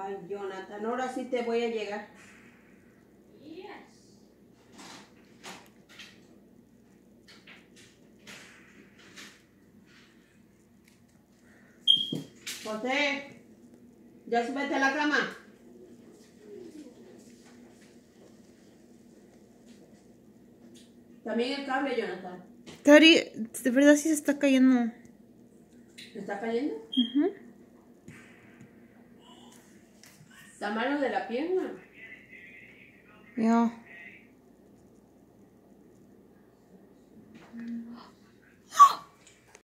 Ay, Jonathan, ahora sí te voy a llegar. José, ya súbete a la cama. También el cable, Jonathan. Tari, de verdad sí se está cayendo. ¿Se está cayendo? Uh-huh. Está malo de la pierna. Ya.